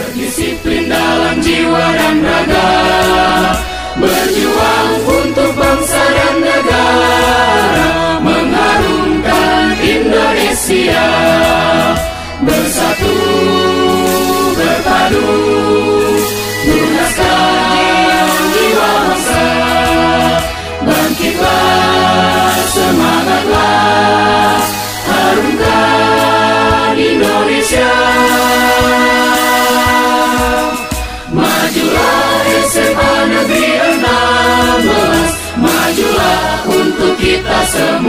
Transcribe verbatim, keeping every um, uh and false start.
Berdisiplin dalam jiwa dan raga, berjuang untuk bangsa dan negara, mengharumkan Indonesia. Bersatu, berpadu, lunaskan jiwa bangsa. Bangkitlah, semangatlah, harumkan Indonesia. Majulah S M A Negeri enam belas, majulah untuk kita semua.